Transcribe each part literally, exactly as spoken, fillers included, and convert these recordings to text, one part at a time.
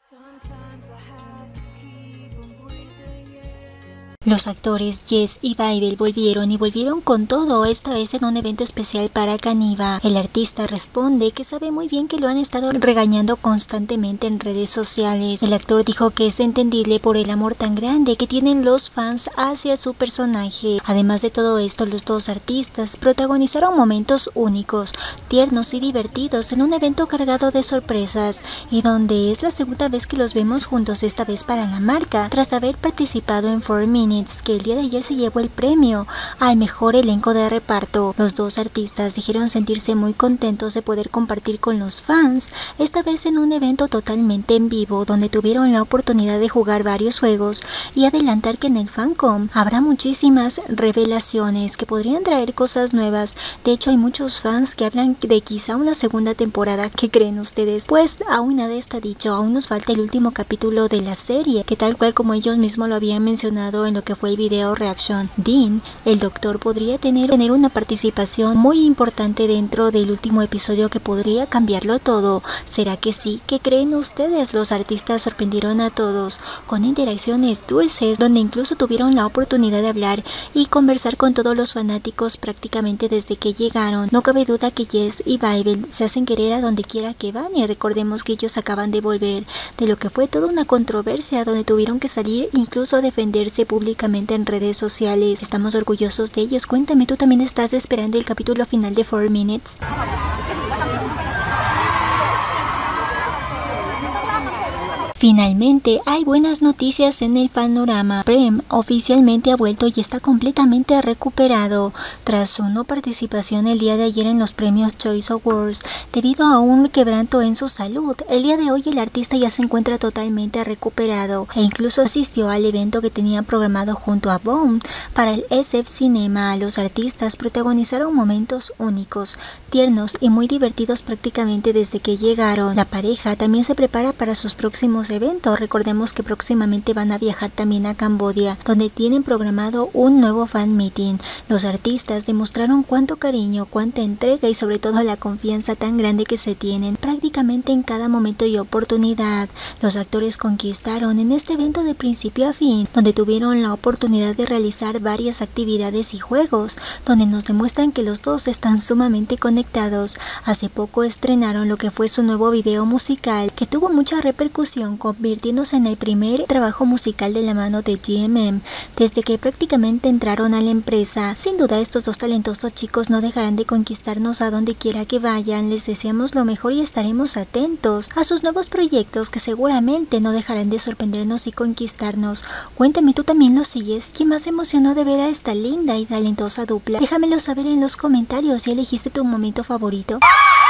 Los actores Jess y Babel volvieron y volvieron con todo, esta vez en un evento especial para Kaniva. El artista responde que sabe muy bien que lo han estado regañando constantemente en redes sociales. El actor dijo que es entendible por el amor tan grande que tienen los fans hacia su personaje. Además de todo esto, los dos artistas protagonizaron momentos únicos, tiernos y divertidos en un evento cargado de sorpresas y donde es la segunda vez que los vemos juntos, esta vez para la marca, tras haber participado en four minutes, que el día de ayer se llevó el premio al mejor elenco de reparto. Los dos artistas dijeron sentirse muy contentos de poder compartir con los fans, esta vez en un evento totalmente en vivo, donde tuvieron la oportunidad de jugar varios juegos y adelantar que en el Fancom habrá muchísimas revelaciones que podrían traer cosas nuevas. De hecho, hay muchos fans que hablan de quizá una segunda temporada. ¿Qué creen ustedes? Pues aún nada está dicho, aún nos falta el último capítulo de la serie, que tal cual como ellos mismos lo habían mencionado en lo que fue el video reaction, Dean, el doctor, podría tener, tener una participación muy importante dentro del último episodio que podría cambiarlo todo. ¿Será que sí? ¿Qué creen ustedes? Los artistas sorprendieron a todos con interacciones dulces, donde incluso tuvieron la oportunidad de hablar y conversar con todos los fanáticos prácticamente desde que llegaron. No cabe duda que Jess y Babel se hacen querer a donde quiera que van, y recordemos que ellos acaban de volver de lo que fue toda una controversia donde tuvieron que salir incluso a defenderse públicamente en redes sociales. Estamos orgullosos de ellos. Cuéntame, ¿tú también estás esperando el capítulo final de four minutes? Finalmente, hay buenas noticias en el panorama. Prem oficialmente ha vuelto y está completamente recuperado tras su no participación el día de ayer en los premios Choice Awards debido a un quebranto en su salud. El día de hoy el artista ya se encuentra totalmente recuperado e incluso asistió al evento que tenía programado junto a Bone para el S F Cinema. Los artistas protagonizaron momentos únicos, tiernos y muy divertidos prácticamente desde que llegaron. La pareja también se prepara para sus próximos eventos. Recordemos que próximamente van a viajar también a Camboya, donde tienen programado un nuevo fan meeting. Los artistas demostraron cuánto cariño, cuánta entrega y sobre todo la confianza tan grande que se tienen prácticamente en cada momento y oportunidad. Los actores conquistaron en este evento de principio a fin, donde tuvieron la oportunidad de realizar varias actividades y juegos, donde nos demuestran que los dos están sumamente conectados. Hace poco estrenaron lo que fue su nuevo video musical, que tuvo mucha repercusión, convirtiéndose en el primer trabajo musical de la mano de G M M desde que prácticamente entraron a la empresa. Sin duda, estos dos talentosos chicos no dejarán de conquistarnos a donde quiera que vayan. Les deseamos lo mejor y estaremos atentos a sus nuevos proyectos, que seguramente no dejarán de sorprendernos y conquistarnos. Cuéntame, ¿tú también los sigues? ¿Quién más emocionó de ver a esta linda y talentosa dupla? Déjamelo saber en los comentarios si elegiste tu momento favorito.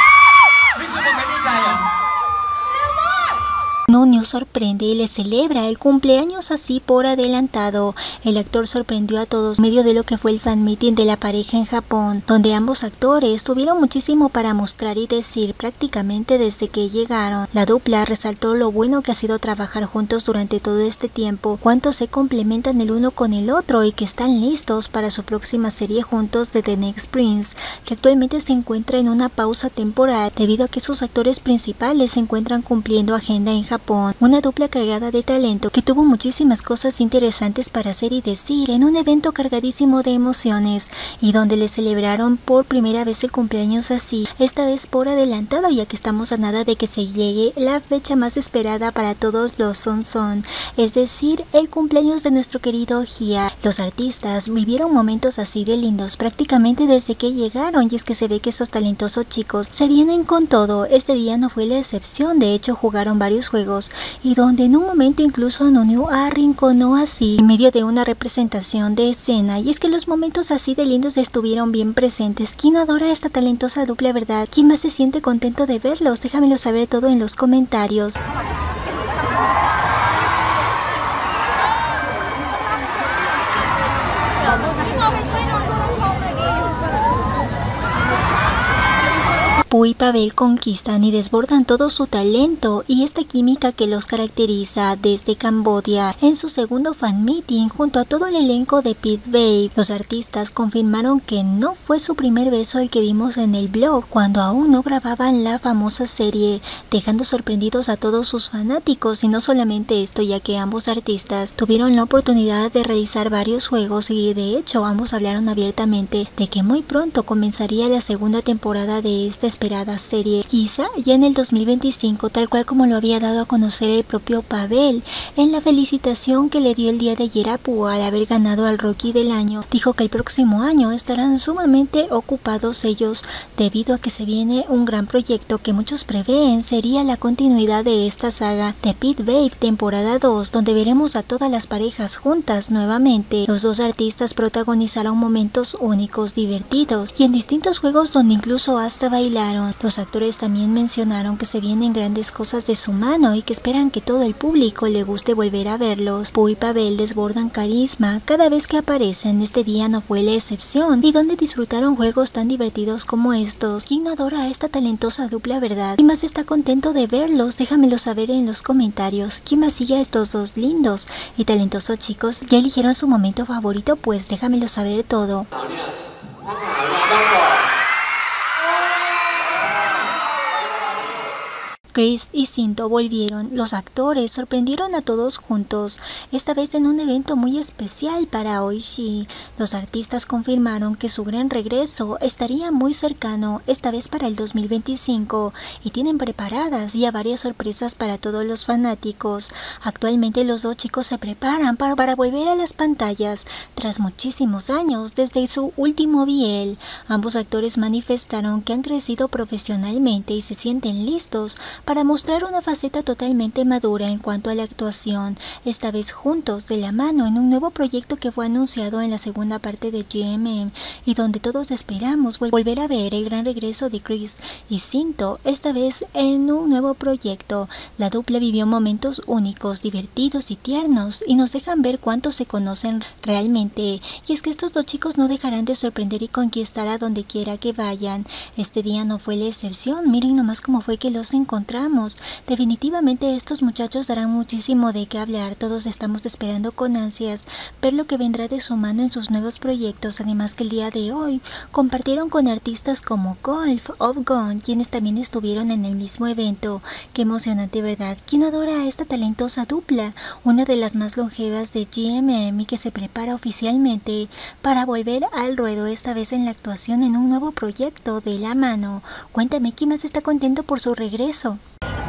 Nuno sorprende y le celebra el cumpleaños así por adelantado. El actor sorprendió a todos en medio de lo que fue el fan meeting de la pareja en Japón, donde ambos actores tuvieron muchísimo para mostrar y decir prácticamente desde que llegaron. La dupla resaltó lo bueno que ha sido trabajar juntos durante todo este tiempo, cuánto se complementan el uno con el otro y que están listos para su próxima serie juntos de The Next Prince, que actualmente se encuentra en una pausa temporal debido a que sus actores principales se encuentran cumpliendo agenda en Japón. Una dupla cargada de talento que tuvo muchísimas cosas interesantes para hacer y decir en un evento cargadísimo de emociones y donde le celebraron por primera vez el cumpleaños así, esta vez por adelantado, ya que estamos a nada de que se llegue la fecha más esperada para todos los Son Son, es decir, el cumpleaños de nuestro querido Hia. Los artistas vivieron momentos así de lindos prácticamente desde que llegaron, y es que se ve que esos talentosos chicos se vienen con todo. Este día no fue la excepción. De hecho, jugaron varios juegos y donde en un momento incluso Nuno arrinconó así en medio de una representación de escena, y es que los momentos así de lindos estuvieron bien presentes. ¿Quién adora a esta talentosa dupla, verdad? ¿Quién más se siente contento de verlos? Déjamelo saber todo en los comentarios. Pooh y Pavel conquistan y desbordan todo su talento y esta química que los caracteriza desde Camboya. En su segundo fan meeting junto a todo el elenco de Pit Babe, los artistas confirmaron que no fue su primer beso el que vimos en el blog cuando aún no grababan la famosa serie, dejando sorprendidos a todos sus fanáticos. Y no solamente esto, ya que ambos artistas tuvieron la oportunidad de realizar varios juegos y de hecho ambos hablaron abiertamente de que muy pronto comenzaría la segunda temporada de esta esperada serie, quizá ya en el dos mil veinticinco, tal cual como lo había dado a conocer el propio Pavel en la felicitación que le dio el día de ayer a Pooh al haber ganado al Rookie del año. Dijo que el próximo año estarán sumamente ocupados ellos debido a que se viene un gran proyecto que muchos prevén sería la continuidad de esta saga de Pit Babe temporada dos, donde veremos a todas las parejas juntas nuevamente. Los dos artistas protagonizaron momentos únicos, divertidos y en distintos juegos donde incluso hasta bailaron. Los actores también mencionaron que se vienen grandes cosas de su mano y que esperan que todo el público le guste volver a verlos. Pooh y Pavel desbordan carisma cada vez que aparecen. Este día no fue la excepción y donde disfrutaron juegos tan divertidos como estos. ¿Quién no adora a esta talentosa dupla, verdad? ¿Quién más está contento de verlos? Déjamelo saber en los comentarios. ¿Quién más sigue a estos dos lindos y talentosos chicos? ¿Ya eligieron su momento favorito? Pues déjamelo saber todo. Chris y Cinto volvieron. Los actores sorprendieron a todos juntos, esta vez en un evento muy especial para Oishi. Los artistas confirmaron que su gran regreso estaría muy cercano, esta vez para el dos mil veinticinco, y tienen preparadas ya varias sorpresas para todos los fanáticos. Actualmente los dos chicos se preparan para, para volver a las pantallas tras muchísimos años desde su último V L. Ambos actores manifestaron que han crecido profesionalmente y se sienten listos para mostrar una faceta totalmente madura en cuanto a la actuación, esta vez juntos de la mano en un nuevo proyecto que fue anunciado en la segunda parte de G M M y donde todos esperamos volver a ver el gran regreso de Chris y Cinto, esta vez en un nuevo proyecto. La dupla vivió momentos únicos, divertidos y tiernos y nos dejan ver cuánto se conocen realmente, y es que estos dos chicos no dejarán de sorprender y conquistar a donde quiera que vayan. Este día no fue la excepción. Miren nomás cómo fue que los encontramos. Definitivamente estos muchachos darán muchísimo de qué hablar. Todos estamos esperando con ansias ver lo que vendrá de su mano en sus nuevos proyectos. Además que el día de hoy compartieron con artistas como Golf of Gone, quienes también estuvieron en el mismo evento. Qué emocionante, ¿verdad? ¿Quién adora a esta talentosa dupla? Una de las más longevas de G M M y que se prepara oficialmente para volver al ruedo, esta vez en la actuación en un nuevo proyecto de la mano. Cuéntame, ¿quién más está contento por su regreso?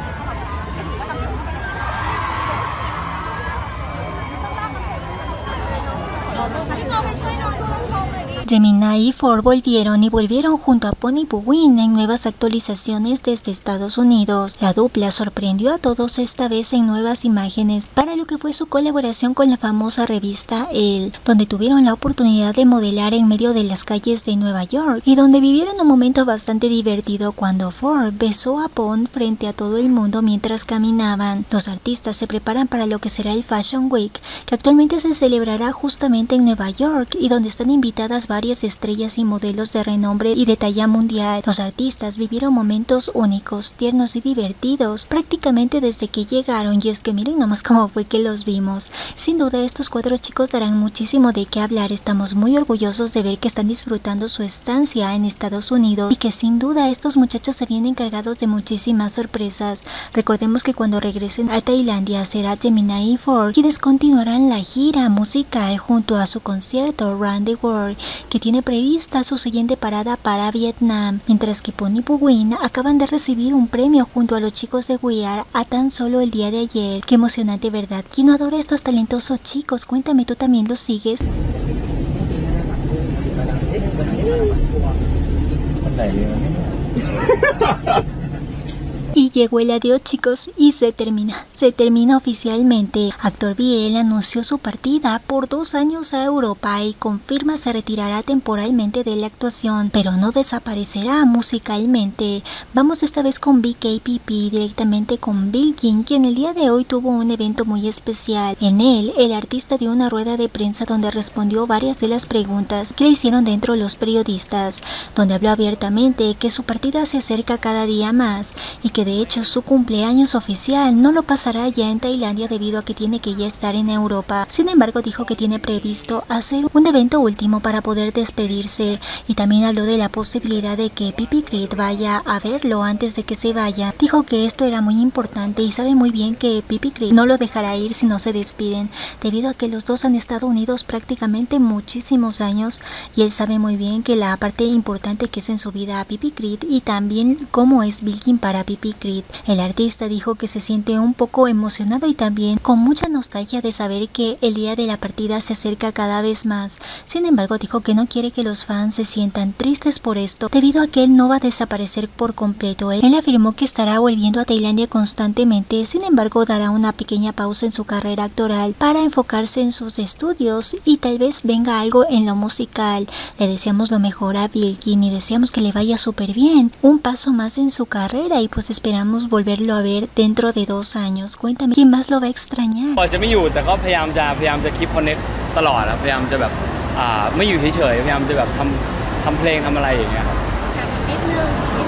Gemini y Ford volvieron y volvieron junto a Pony Puwin en nuevas actualizaciones desde Estados Unidos. La dupla sorprendió a todos esta vez en nuevas imágenes para lo que fue su colaboración con la famosa revista Elle, donde tuvieron la oportunidad de modelar en medio de las calles de Nueva York y donde vivieron un momento bastante divertido cuando Ford besó a Pon frente a todo el mundo mientras caminaban. Los artistas se preparan para lo que será el Fashion Week, que actualmente se celebrará justamente en Nueva York y donde están invitadas varias varias estrellas y modelos de renombre y de talla mundial. Los artistas vivieron momentos únicos, tiernos y divertidos prácticamente desde que llegaron, y es que miren nomás cómo fue que los vimos. Sin duda estos cuatro chicos darán muchísimo de qué hablar. Estamos muy orgullosos de ver que están disfrutando su estancia en Estados Unidos y que sin duda estos muchachos se vienen cargados de muchísimas sorpresas. Recordemos que cuando regresen a Tailandia será Gemini y Ford quienes continuarán la gira musical junto a su concierto Round the World, que tiene prevista su siguiente parada para Vietnam, mientras que Pony Puwin acaban de recibir un premio junto a los chicos de We Are a tan solo el día de ayer. Qué emocionante, ¿verdad? ¿Quién no adora a estos talentosos chicos? Cuéntame, ¿tú también los sigues? Y llegó el adiós, chicos, y se termina, se termina oficialmente. Actor Biel anunció su partida por dos años a Europa y confirma se retirará temporalmente de la actuación, pero no desaparecerá musicalmente. Vamos esta vez con B K P P, directamente con Bilkin, quien el día de hoy tuvo un evento muy especial. En él, el artista dio una rueda de prensa donde respondió varias de las preguntas que le hicieron dentro los periodistas, donde habló abiertamente que su partida se acerca cada día más y que de hecho su cumpleaños oficial no lo pasará ya en Tailandia debido a que tiene que ya estar en Europa. Sin embargo, dijo que tiene previsto hacer un evento último para poder despedirse, y también habló de la posibilidad de que Pipi Creed vaya a verlo antes de que se vaya. Dijo que esto era muy importante y sabe muy bien que Pipi Creed no lo dejará ir si no se despiden, debido a que los dos han estado unidos prácticamente muchísimos años, y él sabe muy bien que la parte importante que es en su vida a Pipi Creed y también cómo es Bilkin para Pipi Creed. El artista dijo que se siente un poco emocionado y también con mucha nostalgia de saber que el día de la partida se acerca cada vez más. Sin embargo, dijo que no quiere que los fans se sientan tristes por esto, debido a que él no va a desaparecer por completo. Él afirmó que estará volviendo a Tailandia constantemente, sin embargo dará una pequeña pausa en su carrera actoral para enfocarse en sus estudios y tal vez venga algo en lo musical. Le deseamos lo mejor a Bilkin y deseamos que le vaya súper bien, un paso más en su carrera, y pues esperamos volverlo a ver dentro de dos años. Cuéntame, ¿quién más lo va a extrañar? จะไม่อยู่แต่ก็พยายามจะพยายามจะคีปคอนเนคตลอดพยายามจะแบบอ่าไม่อยู่เฉยๆพยายามจะแบบทำทำเพลงทำอะไรอย่างเงี้ยครับนิดนึง